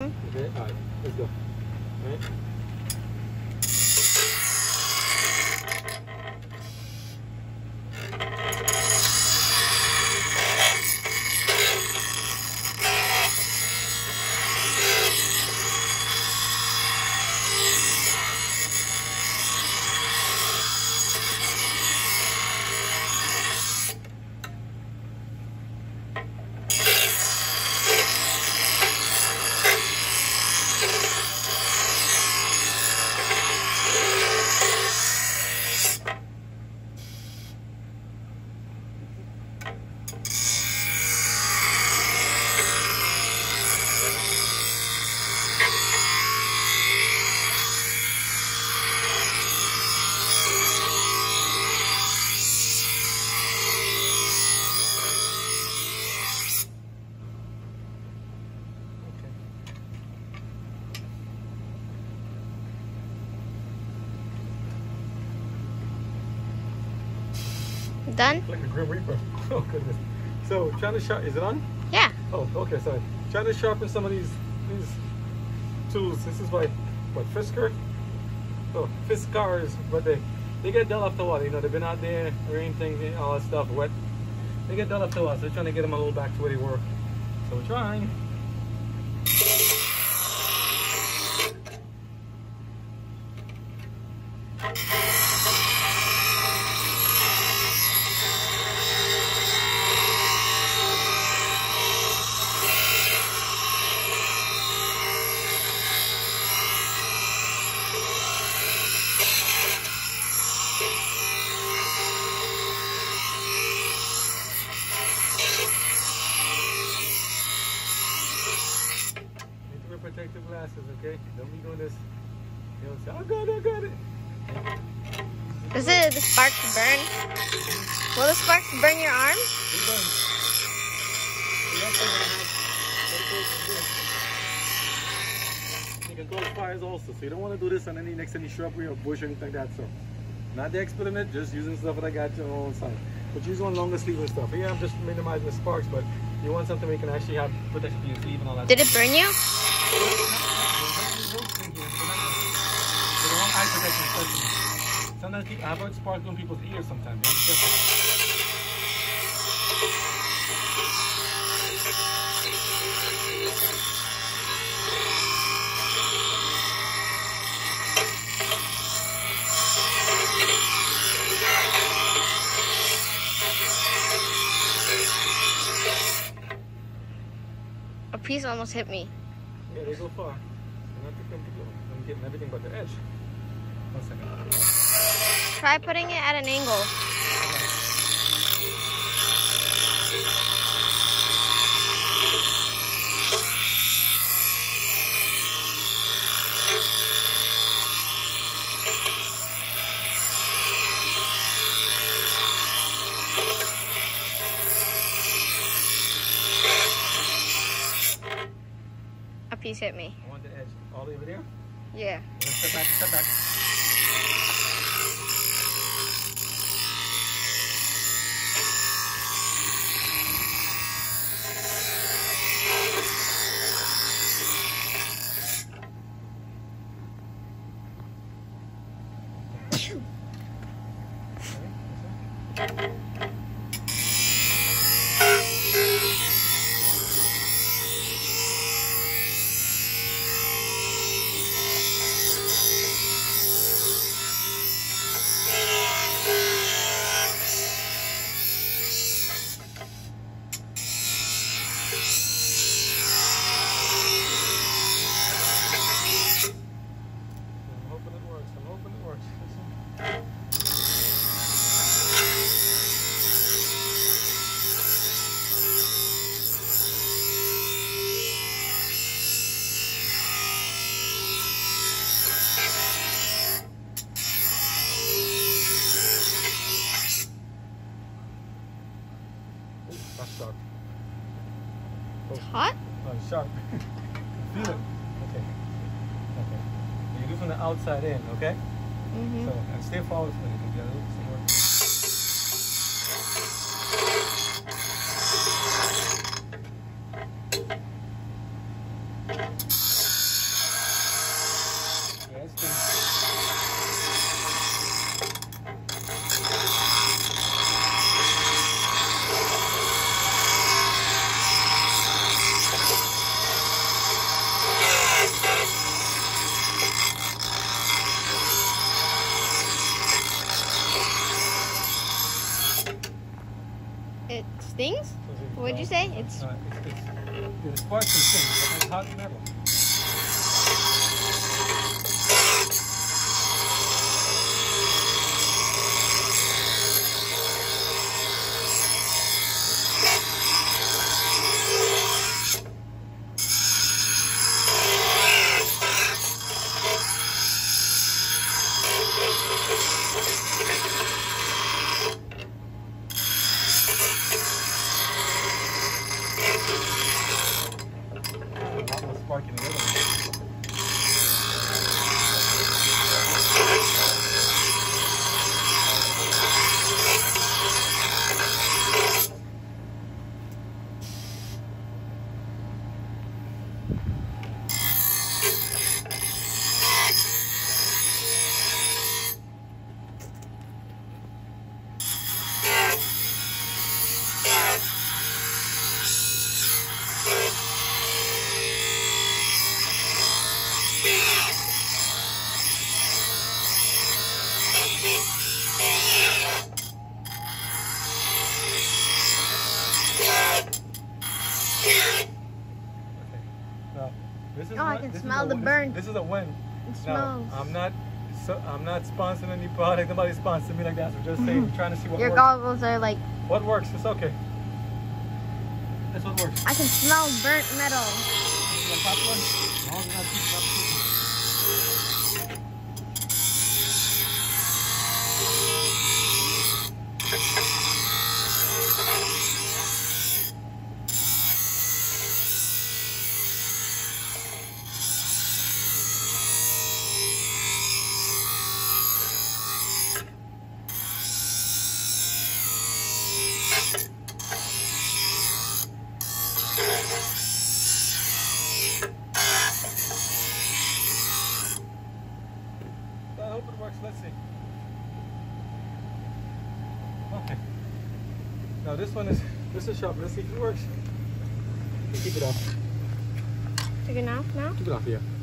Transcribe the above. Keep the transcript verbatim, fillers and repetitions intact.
Mm-hmm. Okay, all right, let's go. All right. Done? Like a Grim Reaper. Oh goodness. So trying to sharpen, is it on? Yeah. Oh, okay, sorry. Trying to sharpen some of these these tools. This is like what, Fisker? Oh, Fiskars, but they they get dull after a while. You know, they've been out there, rain things, all that stuff, wet. They get dull after a while, so we're trying to get them a little back to where they were. So we're trying. Protective glasses, okay? Don't be doing this. You know, say, I got it, I got it. Does it the sparks burn? Will the sparks burn your arm? You can cause fires also, so you don't want to do this on any next to any shrubbery or bush or anything like that. So, not the expert in it, just using stuff that I got on the own side. But use one longer sleeve and stuff. Yeah, I'm just minimizing the sparks, but you want something where you can actually have protection for your sleeve and all that. Did it burn you? Eye protection, especially. Sometimes people, I've heard sparks go in people's ears sometimes. A piece almost hit me. Yeah, they go far. Not to come to go. I'm getting everything but the edge. One second. Try putting it at an angle. A piece hit me. I want the edge all the way over there. Yeah. Step back, step back. That's sharp. Oh. It's hot? Oh, it's sharp. Feel it. Okay. Okay. You do from the outside in, okay? Mm-hmm. So, and stay forward so you can get a little some more. It's Uh, it's, it's, the sparks and things, but it's hot metal. Sparking the other one. Now, this is Oh, I not, can this smell is a, the this- burn. This is a win. It Now, smells. I'm not, so, I'm not sponsoring any product. Nobody sponsors me like that. So just saying, trying to see what Your works. goggles are like, What works? It's okay. That's what works. I can smell burnt metal. You want popcorn? No, you're not keeping up with me. I hope it works. Let's see. Okay. Now this one is this is sharp. Let's see if it works. Keep it off. Take it off now? Keep it off here.